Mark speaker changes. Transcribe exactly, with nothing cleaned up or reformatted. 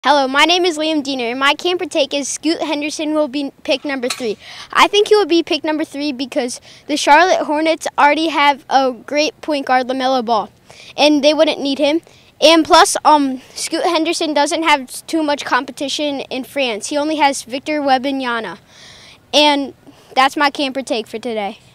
Speaker 1: Hello, my name is Liam Diener, and my camper take is Scoot Henderson will be pick number three. I think he will be pick number three because the Charlotte Hornets already have a great point guard, LaMelo Ball, and they wouldn't need him. And plus, um, Scoot Henderson doesn't have too much competition in France. He only has Victor Wembanyama. And that's my camper take for today.